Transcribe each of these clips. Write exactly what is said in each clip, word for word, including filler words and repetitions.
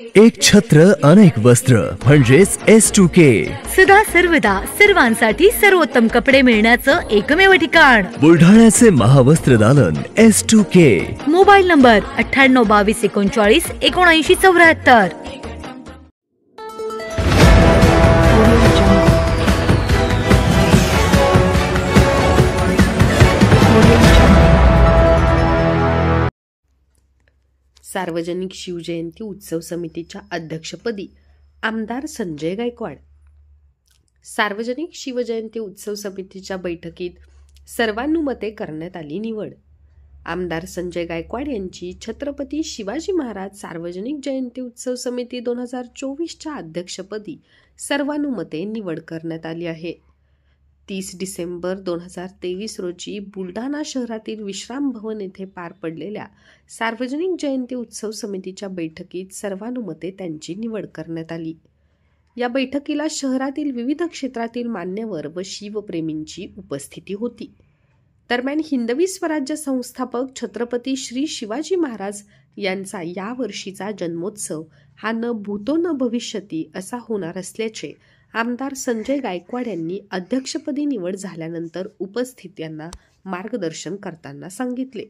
एक छत्र अनेक वस्त्र म्हणजेच एस टू के. सदा सर्वदा सर्वांसाठी सर्वोत्तम कपडे मिळण्याचं एकमेव ठिकाण बुलढाण्याचे महावस्त्र दालन S two K. Mobile number अठ्ठ्याण्णव बावीस एकोणचाळीस एकोणऐंशी चौऱ्याहत्तर. सार्वजनिक शिवजयंती उत्सव समितीच्या अध्यक्षपदी आमदार संजय गायकवाड. सार्वजनिक शिवजयंती उत्सव समितीच्या बैठकीत सर्वानुमते करण्यात आली निवड. आमदार संजय गायकवाड यांची छत्रपती शिवाजी महाराज सार्वजनिक जयंती उत्सव समिती दोन हजार चोवीसच्या अध्यक्षपदी सर्वानुमते निवड करण्यात आली आहे. तीस डिसेंबर दोन हजार तेवीस रोजी बुलढाणा शहरातील विश्राम भवन येथे पार पडलेल्या सार्वजनिक जयंती उत्सव समितीच्या बैठकीत सर्वानुमते त्यांची निवड करण्यात आली. या बैठकीला शहरातील विविध क्षेत्रातील मान्यवर व शिवप्रेमींची उपस्थिती होती. दरम्यान हिंदवी स्वराज्य संस्थापक छत्रपती श्री शिवाजी महाराज यांचा या वर्षीचा जन्मोत्सव हा न भूतो न भविष्यती असा होणार असल्याचे आमदार संजय गायकवाड यांनी अध्यक्षपदी निवड झाल्यानंतर उपस्थितांना मार्गदर्शन करताना सांगितले.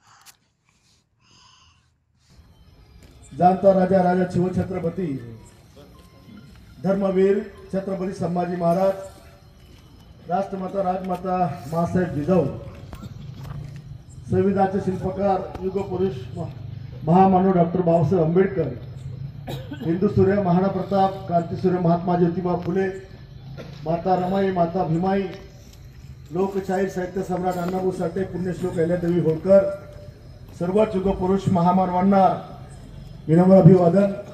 जाणता राजा राजा शिवछत्रपती धर्मवीर छत्रपती संभाजी महाराज, राष्ट्रमाता राजमाता मासाहेब जिजाऊ, संविधानाचे शिल्पकार युगपुरुष महामानव डॉक्टर बाबासाहेब आंबेडकर, हिंदू सूर्य महाराणा प्रताप, क्रांती सूर्य महात्मा ज्योतिबा फुले, माता रमाई, माता भीमाई, लोकशाहीर साहित्य सम्राट अण्णाभाऊ साठे, पुण्यश्लोक अहिल्यादेवी होळकर, सर्व युगपुरुष महामानवांना विनम्र अभिवादन.